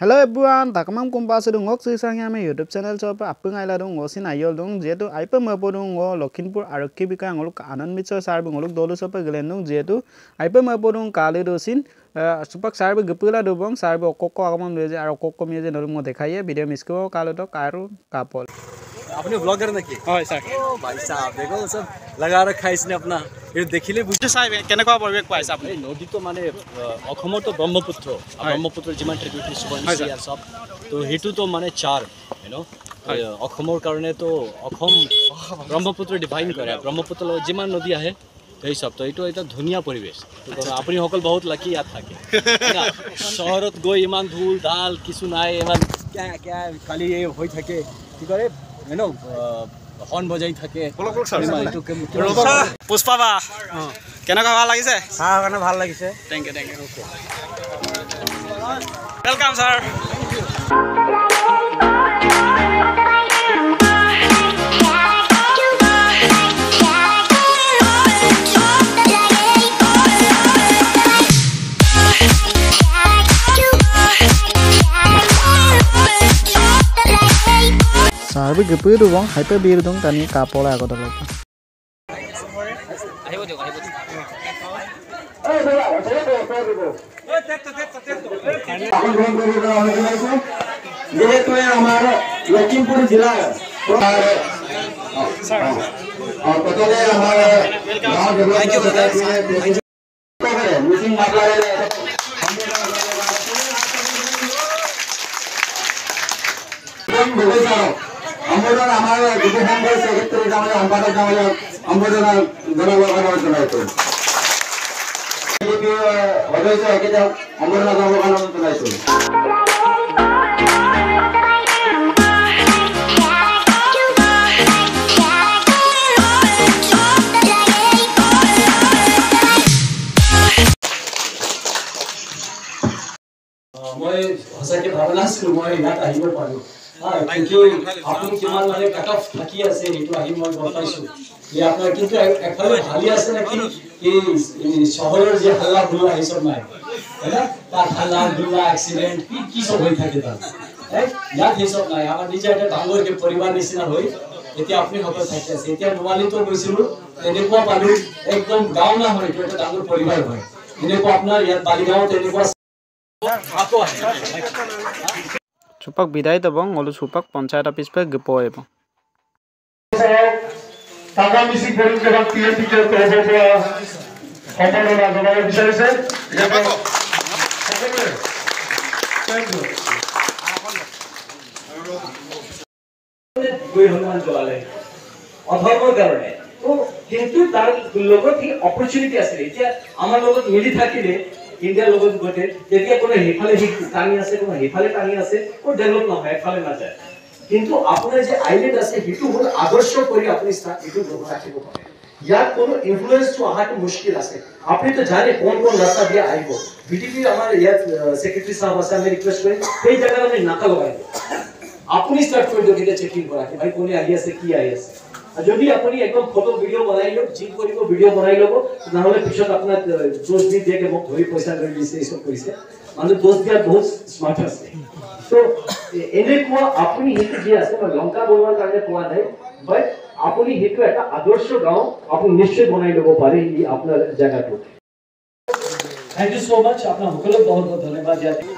Hello everyone, takamam kumpa sedung ngok sisang yame YouTube channel coba apung aila dong ngosin ayol dong jetu aipa mapodong ngo Lakhimpur Arokhi bika ngoluk Anand Mitra sarbe ngoluk dolu sopa gelen dong jetu aipa mapodong kali dosin supak sarbe gepula dobong sarbe okoko agamam leje ar okoko meje nolum ngo dekhaiye video miss ko kalo to karu kapol अपने blogger ना की হয় sir ओ भाई साहब देखो सब लगा रखा है इसने अपना ये देखिले बुझे সাহেব কেনেকুৱা পৰিৱেশ পাইছে আপুনি এই নদী তো মানে অসমৰ তো ব্ৰহ্মপুত্ৰ ব্ৰহ্মপুত্ৰ যিমান ট্ৰিবিউটাৰি সুবৰ্ণশিৰি আৰু সব তো হেতু তো মানে চাৰ ইউ নো অসমৰ কাৰণে তো অসম ব্ৰহ্মপুত্ৰ ডিভাইন কৰে ব্ৰহ্মপুত্ৰ যিমান নদী আহে এই সব তো এইটো এটা ধুনীয়া পৰিৱেশ আপুনি সকল বহুত লাকি ইয়াত থাকে চহৰত গৈ ইমান ধুল ধাল কিছু নাই ইমান क्या খালি হৈ থাকে কি কৰে you know হর্ন বজাই থাকে পুষ্পা বা কেনেকুৱা ভাল লাগিছে চাহ কাৰণে ভাল লাগিছে thank you welcome sir sarbe gepu dong hype bir dong tani kapola agota lagi যেহেতু আমার লখিমপুর জেলা প্রথমে আমার মিটিং মামলায় সম্বোধন আমার যুব সংঘের সেক্রেটারি জামাই সম্পাদক জামাই সম্বোধন জনাইছো অধ্যক্ষ একেটা সম্বোধন জনাইছো মই সঁচাকে ভাবনা আছিলো মই ইয়াত আহিব পাৰো কিন্তু আপুনি কিমান মানে কাট অফ থাকি আছে এইটো আহি মই গম পাইছোঁ যে আপোনাৰ কিন্তু একফালে ভালি আছে নেকি এই চহৰৰ যে হাল্লা ধুলা এই সব নাই হয়না তাত হাল্লা ধুলা এক্সিডেণ্ট কি সব হৈ থাকে তাত ইয়াত এই সব নাই আমাৰ নিজে এটা ডাঙৰকে পৰিবাৰ নিচিনা হৈ এতিয়া আপুনি সকলো থাকি আছে এতিয়া নোৱালিতো গৈছিলোঁ তেনেকুৱা পালোঁ একদম গাঁও না হয় এইটো এটা ডাঙৰ পৰিবাৰ হয় এনেকুৱা আপোনাৰ ইয়াত বালিগাঁও তেনেকুৱা supak bidai tabong ngolu supak panchayat office pe gepo ebong টাকা মিছি কৰি কেবা পিএম টিচাৰ কৰিব পৰা সম্পূৰ্ণ জনাব বিচাৰিছে অধৰ্মৰ কাৰণে তো কিন্তু তাৰ লগত কি অপৰচুনিটি আছে এতিয়া আমাৰ লগত মিলি থাকিলে ইন্ডিয়াৰ লগত গতে তেতিয়া কোনো হেফালে টানি আছে কোনো হেফালে টানি আছে ও ডেভেলপ নহয় হেফালে না যায় কিন্তু আপোনাৰ যে আইল্যান্ড আছে হিটো হল আদৰ্শ কৰি আপুনি স্থান হিটো ৰাখিব পাৰে ইয়াত কোনো ইনফ্লুয়েন্স তো আহাটো মুশকিল আছে আপুনি তো জানে কোন ৰাস্তা দিয়া আহিব বিটিপি আমাৰ ইয়াত সেক্ৰেটাৰি সাহেব আছে আমি ৰিকুৱেষ্ট কৰিম সেই জায়গাত আমি নাকা লগাই আপুনি স্টার্ট কৰি দিও কিটা চেকিং কৰা কি ভাই কোনে আহি আছে কি আহি আছে যদি আপুনি একদম ফটো ভিডিও বনাই লওক জিম কৰিব ভিডিও বনাই লব নহলে পিছত আপোনাৰ দোষ দি দিয়ে মোক ধৰি পইচা লৈ দিছে এই সব কৰিছে মানে দোষ দিয়া বহুত স্মার্ট আছে তো এনেকুৱা আপুনি হেতু যে আছে মই লংকা বনোৱাৰ কাৰণে কোৱা নাই বাট আপুনি হেতু এটা আদৰ্শ গাঁও আপুনি নিশ্চয় বনাই লব পাৰে এই আপোনাৰ জায়গাটো থ্যাংক ইউ সো মাচ আপনার সকলক বহুত বহুত ধন্যবাদ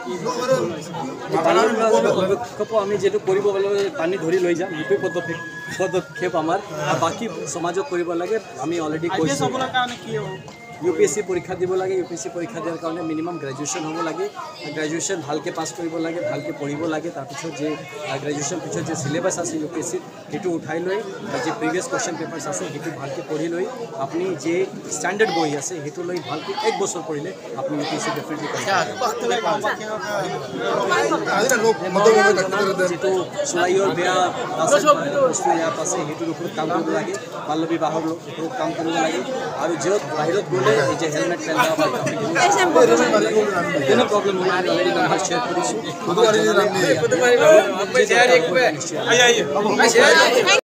আমি যেটো কৰিব পানী ধৰি লৈ যাম ইটো পদক্ষেপ আমাৰ বাকি সমাজক কৰিব লাগে আমি অলৰেডি কৈছো UPSC পৰীক্ষা দিব লাগে UPSC পৰীক্ষা দিয়াৰ কাৰণে মিনিমাম গ্ৰেজুৱেশ্যন হ'ব লাগে গ্ৰেজুৱেশ্যন ভালকে পাছ কৰিব লাগে ভালকে পঢ়িব লাগে তাৰপিছত যে গ্ৰেজুৱেশ্যন পিছত যে সিলেবাস আছে UPSC সেইটো উঠাই লৈ যে প্ৰিভিয়াছ কোৱেশ্চন পেপাৰছ আছে সেইটো ভালকে পঢ়ি লৈ আপুনি যে ষ্টেণ্ডাৰ্ড বহি আছে সেইটো লৈ ভালকে এক বছৰ পঢ়িলে আপুনি UPSC ডেফিনেটলি পাৰিব যেটো চুলাইৰ বেয়া বস্তু ইয়াত আছে সেইটোৰ ওপৰত কাম কৰিব লাগে বাল্য বিবাহৰ ওপৰত কাম কৰিব লাগে আৰু য'ত বাহিৰত গ'লে এই যে হেলমেট পেলা বা কোনো প্ৰব্লেম হোৱা নাই অলৰেডি নাম্বাৰ শ্বেয়াৰ কৰিছোঁ